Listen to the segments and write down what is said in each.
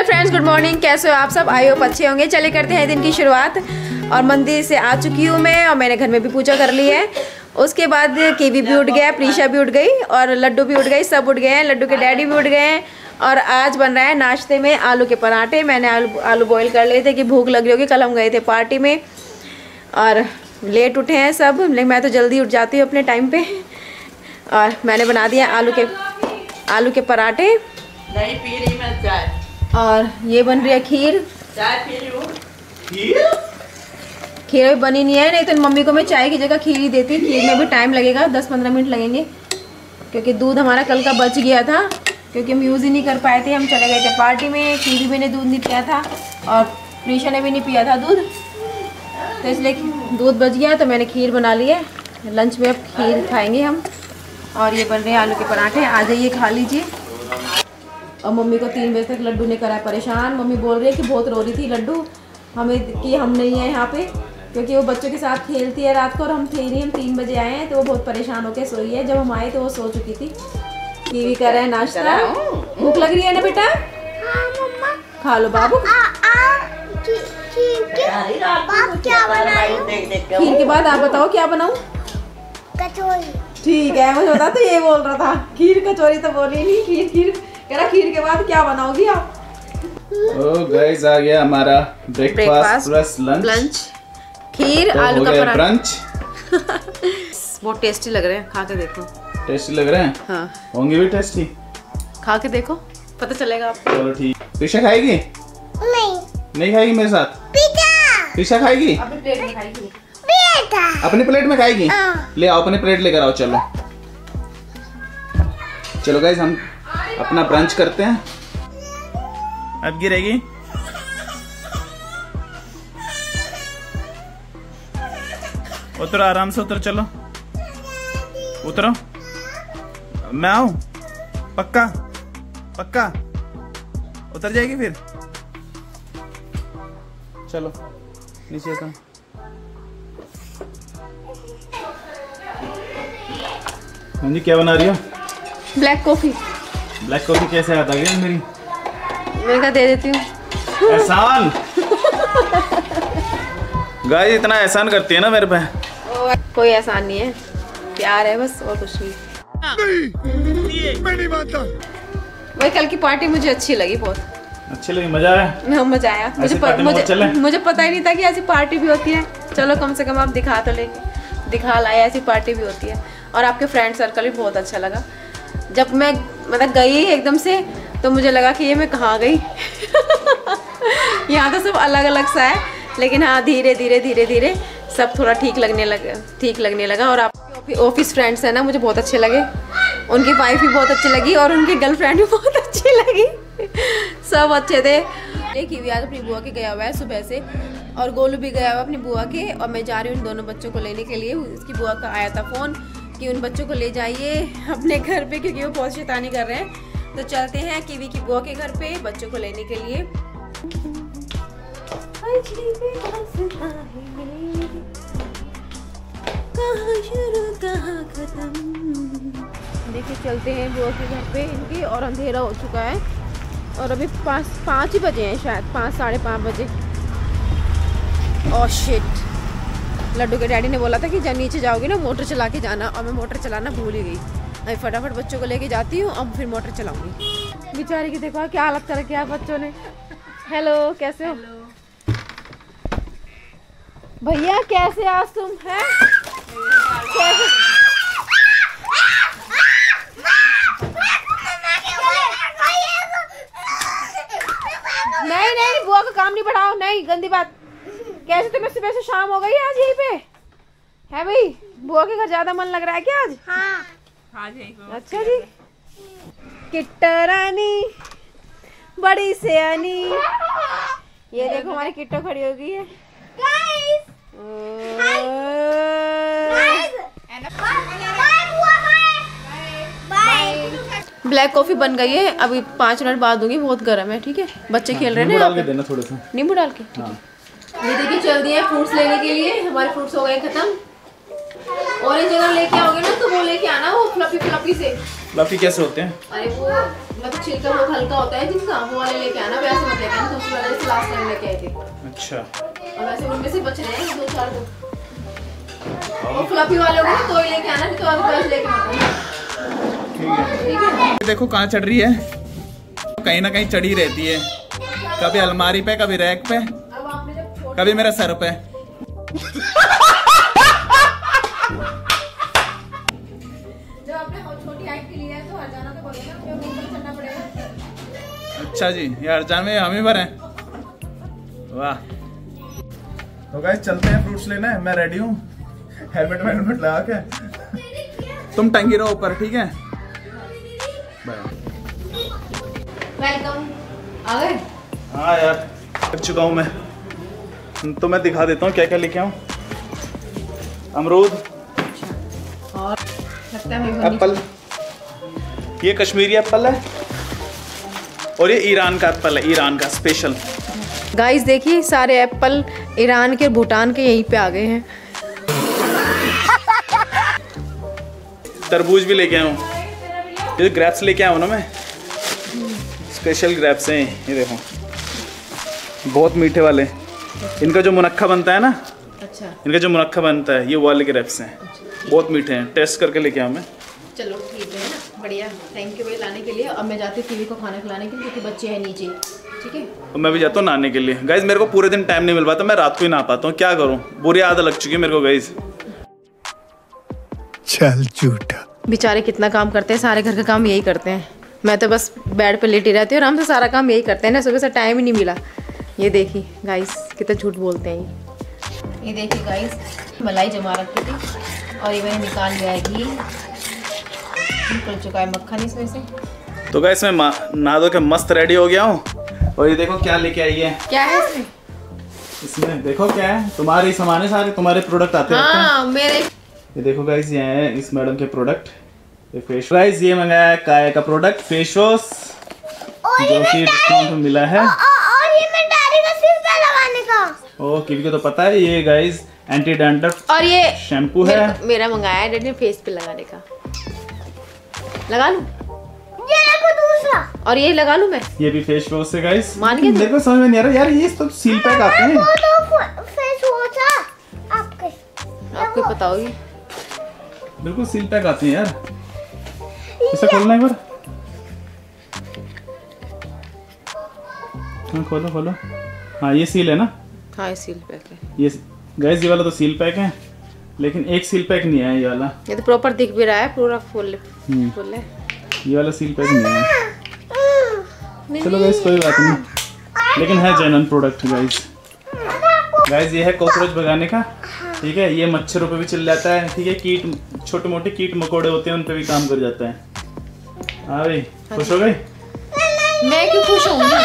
Hello friends, good morning. कैसे हो आप सब? आई होप अच्छे होंगे। चले करते हैं दिन की शुरुआत। और मंदिर से आ चुकी हूँ मैं, और मैंने घर में भी पूजा कर ली है। उसके बाद कीवी भी उठ गया, प्रीशा भी उठ गई और लड्डू भी उठ गई, सब उठ गए हैं। लड्डू के डैडी भी उठ गए हैं। और आज बन रहा है नाश्ते में आलू के पराठे। मैंने आलू बॉईल कर लिए थे कि भूख लग रही होगी, कल हम गए थे पार्टी में और लेट उठे हैं सब, लेकिन मैं तो जल्दी उठ जाती हूँ अपने टाइम पे। और मैंने बना दिया आलू के पराठे। नहीं पी रही मैं चाय। और ये बन रही है खीर। चाय पी रही हूँ। खीर बनी नहीं है, नहीं तो मम्मी को मैं चाय की जगह खीर ही देती। खीर में भी टाइम लगेगा, 10-15 मिनट लगेंगे, क्योंकि दूध हमारा कल का बच गया था, क्योंकि हम यूज़ ही नहीं कर पाए थे। हम चले गए थे पार्टी में, खीर भी ने दूध नहीं पिया था और प्रीशा ने भी नहीं पिया था दूध, तो इसलिए दूध बच गया तो मैंने खीर बना ली है। लंच में अब खीर खाएंगे हम। और ये बन रहे हैं आलू के पराठे, आ जाइए खा लीजिए। और मम्मी को 3 बजे तक लड्डू ने करा परेशान। मम्मी बोल रही है कि बहुत रो रही थी लड्डू हमें कि हम नहीं हैं यहाँ पे, क्योंकि वो बच्चों के साथ खेलती है रात को और हम थे नहीं। हम 3 बजे आए हैं तो वो बहुत परेशान होकर सोई है। जब हम आए तो वो सो चुकी थी। कीवी कर रहे हैं नाश्ता। भूख लग रही है ना बेटा? खा लो बाबू। खीर के बाद आप बताओ क्या बनाऊँ? कचौरी। ठीक है, मुझे बता। तो ये बोल रहा था खीर कचौरी तो बोली नहीं। खीर कह रहा खीर के बाद क्या बनाओगी आप? ओ गाइस, आ गया हमारा ब्रेकफास्ट प्लस लंच। खीर तो आलू का पराठा ब्रंच। बहुत टेस्टी लग रहे हैं, खा के देखो। टेस्टी लग रहे हैं? हाँ, होंगे भी टेस्टी। खा के देखो, पता चलेगा आपको। चलो ठीक। प्रीशा खाएगी? नहीं खाएगी मेरे साथ? प्रीशा खाएगी? अपनी प्लेट में खाएगी। अपनी प्लेट में खाएगी? ले आओ, अपनी प्लेट लेकर आओ। चलो चलो गाइस, हम अपना ब्रंच करते हैं। अब गिरेगी। उतरो, आराम से उतर। चलो उतरो। मैं आऊं? पक्का पक्का उतर जाएगी फिर। चलो नीचे उतर। हाँ जी, क्या बना रही हो? Black coffee. ब्लैक कॉफी कैसे आता है मेरी? मैं क्या दे देती हूँ। एहसान। गाइस इतना एहसान करती है ना मेरे पे। कोई एहसान नहीं है, प्यार है बस, और कुछ नहीं। मैं नहीं मानता। वही कल की पार्टी मुझे अच्छी लगी, बहुत अच्छी लगी। मजा आया? मजा आया। मुझे पता ही नहीं था कि ऐसी पार्टी भी होती है। चलो कम से कम आप दिखा लाए ऐसी पार्टी भी होती है। और आपके फ्रेंड सर्कल भी बहुत अच्छा लगा। जब मैं मतलब गई एकदम से तो मुझे लगा कि ये मैं कहाँ गई। यहाँ तो सब अलग अलग सा है, लेकिन हाँ धीरे धीरे सब थोड़ा ठीक लगने लगा। और आपके ऑफिस फ्रेंड्स हैं ना, मुझे बहुत अच्छे लगे। उनकी वाइफ भी बहुत अच्छी लगी और उनकी गर्लफ्रेंड भी बहुत अच्छी लगी। सब अच्छे थे। एक ही आज अपनी बुआ के गया हुआ है सुबह से, और गोलू भी गया हुआ अपनी बुआ के। और मैं जा रही हूँ इन दोनों बच्चों को लेने के लिए। उसकी बुआ का आया था फ़ोन कि उन बच्चों को ले जाइए अपने घर पे, क्योंकि वो बहुत शैतानी कर रहे हैं। तो चलते हैं कीवी की बुआ के घर पे बच्चों को लेने के लिए। देखिए चलते हैं बुआ के घर पे इनके, और अंधेरा हो चुका है और अभी 5 ही बजे हैं शायद, 5 साढ़े 5 बजे। ओह शिट, लड्डू के डैडी ने बोला था कि जब नीचे जाओगी ना मोटर चला के जाना, और मैं मोटर चलाना भूल ही गई। अभी फटाफट बच्चों को लेके जाती हूँ, अब फिर मोटर चलाऊंगी। बेचारी की देखो क्या हालत कर रखी है बच्चों ने। हेलो, कैसे हो? भैया कैसे आज तुम हैं? कैसे? नहीं बुआ का काम नहीं बढ़ाओ, नहीं गंदी बात। कैसे तुम्हें सुबह से शाम हो गई आज यहीं पे है भाई? बुआ के घर ज्यादा मन लग रहा है क्या आज? हाँ अच्छा जी। किट्टा रानी बड़ी सियानी। ये देखो हमारी किट्टो खड़ी हो गई है। ब्लैक कॉफी बन गई है, अभी 5 मिनट बाद दूंगी, बहुत गर्म है। ठीक है, बच्चे खेल रहे हैं ना। देना थोड़ा सा नींबू डाल के। ठीक है। ये देखिए चल दिए फ्रूट्स लेने के लिए। हमारे फ्रूट्स हो गए खत्म। ऑरेंज अगर लेके आओगे ना तो वो लेके आना, वो फ्लफी से। फ्लफी कैसे होते हैं? अरे वो मतलब छिलका बहुत हल्का होता है जिसका, वो वाले लेके आना, वैसे मत वाले से लास्ट टाइम लेके आए थे। अच्छा, और वैसे उनमें से बच रहे हैं 2-4 तो। और फ्लफी वाले होंगे तो ही लेके आना, नहीं तो आपके पास लेके आना। ठीक है। देखो कहाँ चढ़ रही है, कहीं ना कहीं चढ़ी रहती है, कभी अलमारी पे, कभी रैक पे, अब आपने जब कभी मेरे सर पे। जब आपने छोटी हाइट के लिए है तो हरजाना तो बोलेगा ना, मुझे ऊपर चढ़ना पड़ेगा। अच्छा जी, ये हरजान में हम ही भरे। वाह। तो गाइस चलते हैं, फ्रूट्स लेना है। मैं रेडी हूँ, हेलमेट लगा के। तुम टंगी रहो ऊपर, ठीक है? वेलकम। आ गए? हाँ यार, थक चुका हूँ मैं। तो मैं दिखा देता हूँ क्या क्या लेके आऊँ। अमरूद, और लगता है एप्पल, ये कश्मीरी एप्पल है, और ये ईरान का एप्पल है, ईरान का स्पेशल। गाइस देखिए, सारे एप्पल ईरान के, भूटान के यहीं पे आ गए हैं। तरबूज भी लेके आया हूँ, ये ग्रेप्स लेके आया हूँ ना मैं, स्पेशल ग्रेप्स हैं ये देखो, बहुत मीठे वाले। इनका जो मुनक्का बनता है ना, अच्छा, इनका जो मुनक्का बनता है, ये वाले ग्रेप्स हैं, बहुत मीठे हैं। टेस्ट करके लेके आया मैं। चलो ठीक है ना, बढ़िया, थैंक यू भाई लाने के लिए। अब मैं जाती हूँ कीवी को खाना खिलाने के लिए, क्योंकि बच्चे हैं नीचे। ठीक है, और मैं भी जाता हूँ नहाने के लिए। गाइज मेरे को पूरे दिन टाइम नहीं मिल पाता, मैं रात को ही नहा पाता हूँ, क्या करूँ, बुरी आदत लग चुकी है मेरे को गाइज। चल झूठा। बेचारे कितना काम करते हैं, सारे घर का काम यही करते हैं। मैं तो बस बेड पे लेटी रहती हूँ, आराम से सारा काम यही करते हैं ना, सुबह से टाइम ही नहीं मिला। ये देखिए गाइस, कितना झूठ बोलते हैं ये देखिए गाइस, मलाई जमा रखी थी और ये मैंने निकाल लिया है घी, निकल चुका है मक्खन इसमें से। तो गाइस मैं नहा धो के मस्त रेडी हो गया हूँ, और ये देखो क्या लेके आई है। क्या है इसमें? इसमें देखो क्या है, तुम्हारे ही सामान है, सारे तुम्हारे प्रोडक्ट आते रहते हैं। हाँ मेरे। ये देखो गाइस, ये है इस मैडम के प्रोडक्ट, ये फेस गाइस, ये मंगाया है काया का प्रोडक्ट, फेस वॉश, जो कि डिस्काउंट में मिला है। और ये मैं डायरी का सिर पे लगाने का। ओ किसी को तो पता है, ये गाइस एंटी डैंड्रफ और ये शैम्पू है। मेरा मंगाया है डैडी ने फेस पे लगाने का। लगा लूं? ये देखो दूसरा। और ये लगा लूं मैं? ये भी फेस वॉश है गाइस। मान के मेरे को समझ में नहीं आ रहा यार, ये तो सील पैक आते हैं। वो तो फेस वॉश है आपके। आपको पता होगी। बिल्कुल सील पैक आते हैं यार। इसे खोलना एक बार। हाँ खोलो खोलो। हाँ ये सील है ना? हाँ ये सील पैक है। ये गाइस, ये वाला तो सील पैक है, लेकिन एक सील पैक नहीं है ये वाला। ये तो प्रॉपर दिख भी रहा है, पूरा फुल फुल है। ये वाला सील पैक नहीं है। चलो गाइस कोई बात नहीं, लेकिन है जेन्युइन प्रोडक्ट गाइस। गाइस ये है कॉकरोच भगाने का, ठीक है, ये मच्छरों पे भी चल जाता है, ठीक है, कीट, छोटे मोटे कीट मकोड़े होते हैं, उन पे भी काम कर जाता है। हाँ भाई, खुश हो गई? मैं क्यों खुश होंगी?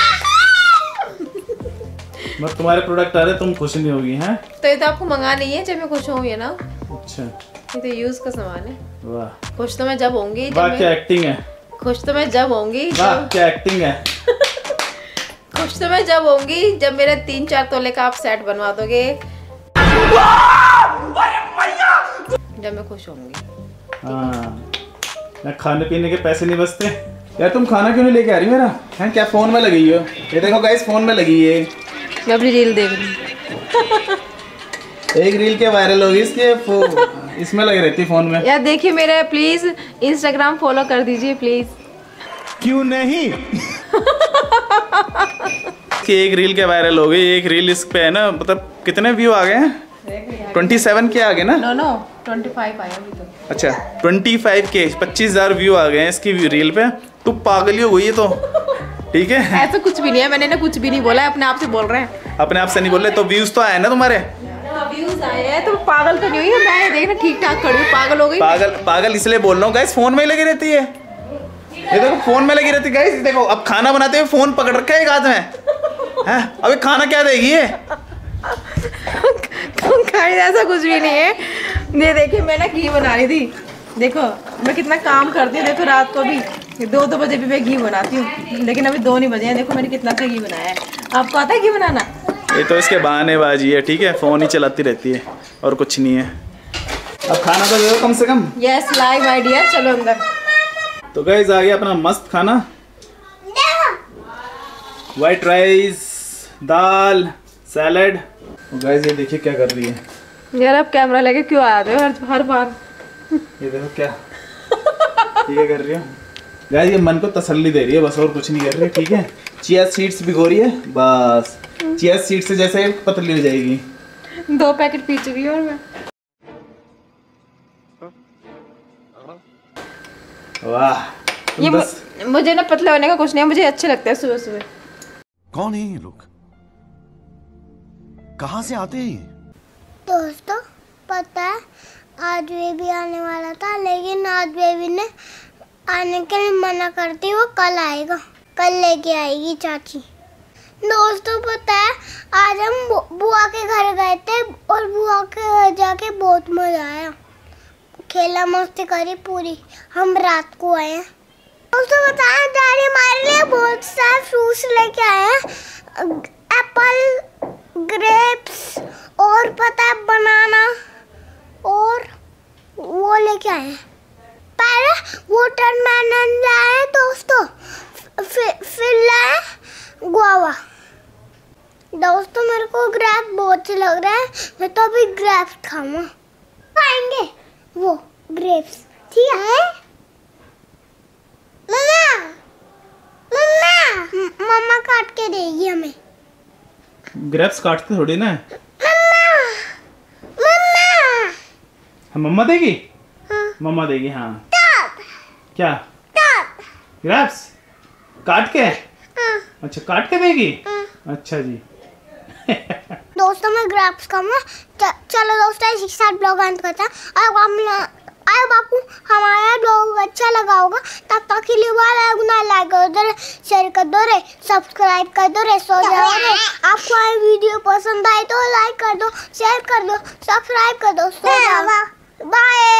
बस तुम्हारे प्रोडक्ट आ रहे, तुम खुश नहीं होगी हैं? तो ये तो आपको मंगा नहीं है, जब मैं खुश हूँ ये ना। अच्छा, ये तो यूज का सामान है। वाह खुश तो मैं जब होंगी, वाह क्या एक्टिंग है, खुश तो मैं जब होंगी, वाह क्या एक्टिंग है। खुश तो मैं जब होंगी जब मेरे 3-4 तोले का आप सेट बनवा दोगे, जब मैं खुश होंगी। हाँ, खाने पीने के पैसे नहीं बचते यार। तुम खाना क्यों नहीं लेके आ रही मेरा हैं? क्या फोन में लगी हो? ये देखो गाइस, फोन में लगी है, मैं अपनी रील देख रही हूँ। एक रील के वायरल होगी इसके, इसमें लगी रहती फोन में। यार देखिए मेरे प्लीज इंस्टाग्राम फॉलो कर दीजिए प्लीज। क्यों नहीं? कि एक रील के वायरल हो गई, एक रील इस पे है ना, मतलब कितने व्यू आ गए हैं? 27 के आ गए ना? नो 25 आया अभी तो। अच्छा 25 के 25,000 व्यू आ गए हैं इसकी रील पे। तू पागल ही हो गई है तो, ठीक है। ऐसा कुछ भी नहीं है, मैंने ना कुछ भी नहीं बोला है, अपने आप से बोल रहे हैं। अपने आप से नहीं बोल रहे, तो व्यूज तो आए ना तुम्हारे। व्यूज आए हैं तो पागल तो नहीं हुई है मैं, देखना ठीक ठाक खड़ी हूँ, पागल हो गई। पागल इसलिए बोल रहा हूँ गाइस, फोन में ही लगी रहती है। ये देखो फोन में लगी रहती है गाइस। देखो अब खाना बनाते हुए फोन पकड़ रखा है एक हाथ में, हैं? अबे खाना क्या देगी ये? ऐसा कुछ भी नहीं है। ये देखिए मैं ना घी बना रही थी, देखो मैं कितना काम करती हूँ। देखो रात को भी 2 बजे भी मैं घी बनाती हूँ, लेकिन अभी 2 नहीं बजे हैं। देखो मैंने कितना अच्छा घी बनाया है। आपको आता है घी बनाना? ये तो इसके बहानेबाजी है, ठीक है, फोन ही चलाती रहती है और कुछ नहीं है। अब खाना तो दे दो कम से कम। यस लाइव आइडिया, चलो अंदर। तो गाइस आ गया अपना मस्त खाना, व्हाइट राइस, दाल, सैलेड। गाइस ये देखिए क्या कर रही है यार, अब कैमरा लेके क्यों आया थे हर बार? ये देखो क्या ये कर रही हो गाइस, ये मन को तसल्ली दे रही है बस, और कुछ नहीं कर रही है। ठीक है, चिया सीड्स भिगो रही है बस, चिया सीड्स से जैसे पतली हो जाएगी। 2 पैकेट पी चुकी हूँ और मैं। वाह, ये मुझे ना पतले होने का कुछ नहीं है, मुझे अच्छे लगते हैं सुबह सुबह। कौन है ये लोग, कहाँ से आते हैं? दोस्तों पता है आज बेबी आने वाला था, लेकिन आज बेबी ने आने के लिए मना करती, वो कल आएगा, कल लेके आएगी चाची। दोस्तों पता है आज हम बुआ के घर गए थे और बुआ के घर जाके बहुत मजा आया, खेला मस्ती करी पूरी। हम रात को आए हैं। दोस्तों पता है डैडी हमारे लिए बहुत सारे फ्रूट्स लेके आए हैं, एप्पल, ग्रेप्स और पता है बनाना, और वो लेके आए हैं। पहले वाटरमेलन लाए दोस्तों, फिर लाए गुआवा। दोस्तों मेरे को ग्रेप्स बहुत अच्छे लग रहे हैं, मैं तो अभी ग्रेप्स खाऊंगा। खाएंगे वो ग्रेप्स, ठीक है? मम्मा काट के देगी हमें। ग्रेप्स काटते थोड़ी ना, मम्मा मम्मा देगी। हाँ। मम्मा देगी हाँ। टॉप क्या टॉप ग्रेप्स काट के? हाँ। अच्छा काट के देगी। हाँ। अच्छा जी। दोस्तों मैं ग्रेप्स खाऊंगा। चलो दोस्तों इसी के साथ ब्लॉग अंत करते हैं। अब आपको हमारा ब्लॉग अच्छा लगा होगा, तब तक के लिए लाइक कर दो, शेयर कर दो, सब्सक्राइब कर दो, सो जाओ रे। आपको ये वीडियो पसंद आए तो लाइक कर दो, शेयर कर दो, सब्सक्राइब कर दो, सो जाओ। बाय।